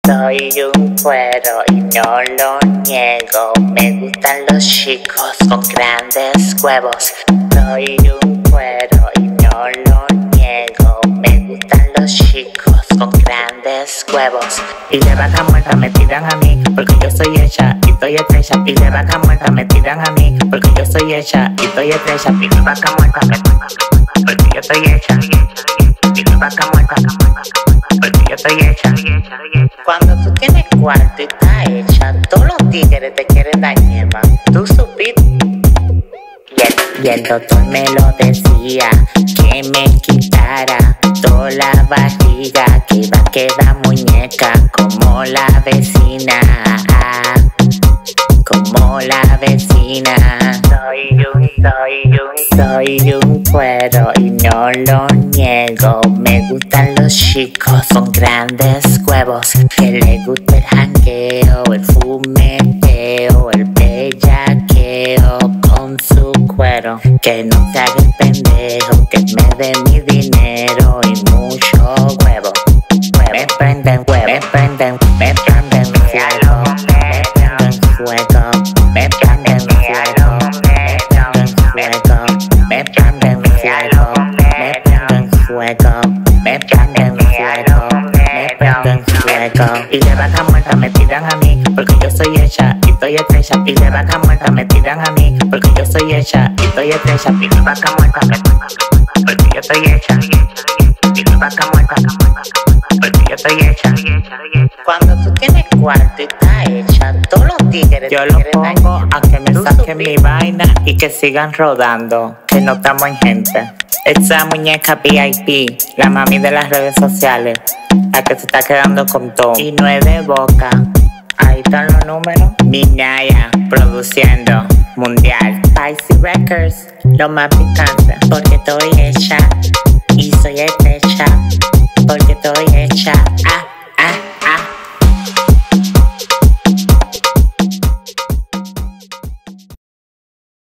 Soy un cuero y no lo niego. Me gustan los chicos con grandes huevos. Soy un cuero y no lo niego. Me gustan los chicos con grandes huevos. Y de vaca muerta me tiran a mí, porque yo soy hecha y estoy estrecha. Y de vaca muerta me tiran a mí, porque yo soy hecha y estoy estrecha. Y de vaca muerta me tiran a mí, porque yo estoy hecha. Y de vaca muerta, porque yo estoy hecha. Cuando tú tienes cuarto y estás hecha, todos los tigres te quieren dar ñema. Tú supiste. Y el doctor me lo decía, que me quitara toda la barriga, que iba a quedar muñeca como la vecina. Como la vecina. Soy un cuero y no lo niego. Me gustan los chicos con grandes huevos, que le gusta el jangueo, el fumeteo, el bellaqueo con su cuero. Que no se haga el pendejo, que me dé mi dinero y mucho huevo. Me prenden huevo, me prenden fuego, me prenden fuego, me prenden fuego, me prenden fuego, me prenden fuego, me prenden fuego, me prenden fuego. Y de vaca muerta me tiran a mí, porque yo soy hecha y estoy estrecha. Y de vaca muerta me tiran a mí, porque yo soy hecha y estoy estrecha. Y de vaca muerta me tiran a mí, porque yo estoy hecha. Y de vaca muerta, porque yo estoy hecha. Cuando tú tienes cuarto y estás hecha, todos los tigres yo lo pongo a que me saquen mi vaina y que sigan rodando, que no estamos en gente. Esa muñeca VIP, la mami de las redes sociales, la que se está quedando con todo y no es de boca. Ahí están los números. Minaya produciendo mundial. Spicy Records, lo más picante, porque estoy hecha.